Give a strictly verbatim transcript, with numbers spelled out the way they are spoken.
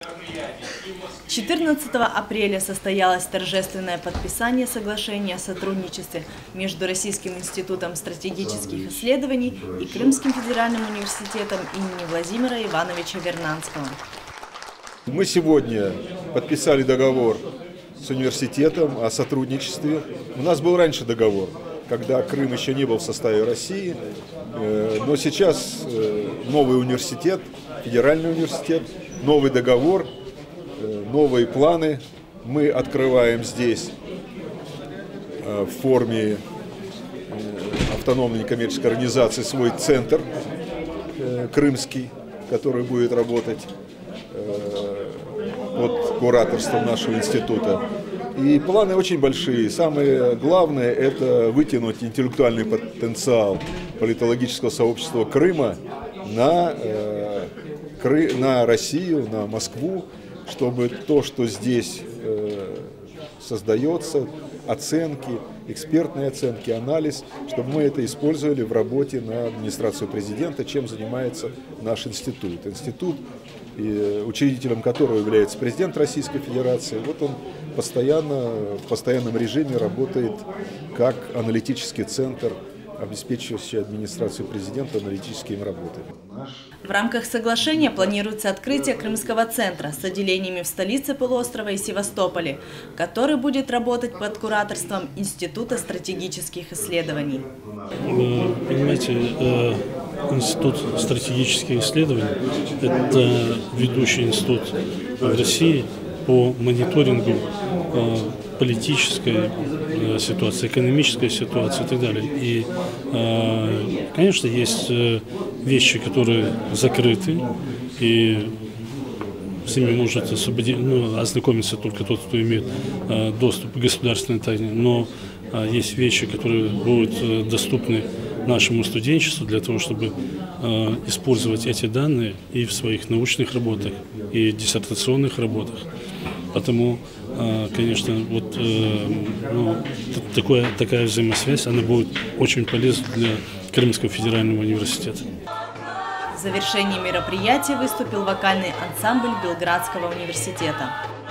четырнадцатого апреля состоялось торжественное подписание соглашения о сотрудничестве между Российским институтом стратегических исследований и Крымским федеральным университетом имени Владимира Ивановича Вернадского. Мы сегодня подписали договор с университетом о сотрудничестве. У нас был раньше договор, когда Крым еще не был в составе России, но сейчас новый университет, федеральный университет, новый договор, новые планы. Мы открываем здесь в форме автономной некоммерческой организации свой центр крымский, который будет работать под кураторством нашего института. И планы очень большие. Самое главное – это вытянуть интеллектуальный потенциал политологического сообщества Крыма на, э, Кры, на Россию, на Москву, чтобы то, что здесь э, создается, оценки, экспертные оценки, анализ, чтобы мы это использовали в работе на администрацию президента, чем занимается наш институт. Институт, и учредителем которого является президент Российской Федерации. Вот он постоянно, в постоянном режиме работает как аналитический центр, обеспечивающий администрацию президента аналитическими работами. В рамках соглашения планируется открытие Крымского центра с отделениями в столице полуострова и Севастополе, который будет работать под кураторством Института стратегических исследований. Понимаете, Институт стратегических исследований – это ведущий институт в России по мониторингу политической ситуации, экономической ситуации и так далее. И, конечно, есть вещи, которые закрыты, и с ними может освободить, ну, ознакомиться только тот, кто имеет доступ к государственной тайне. Но есть вещи, которые будут доступны нашему студенчеству для того, чтобы э, использовать эти данные и в своих научных работах, и диссертационных работах. Потому, э, конечно, вот э, ну, такое, такая взаимосвязь, она будет очень полезна для Крымского федерального университета. В завершении мероприятия выступил вокальный ансамбль Белградского университета.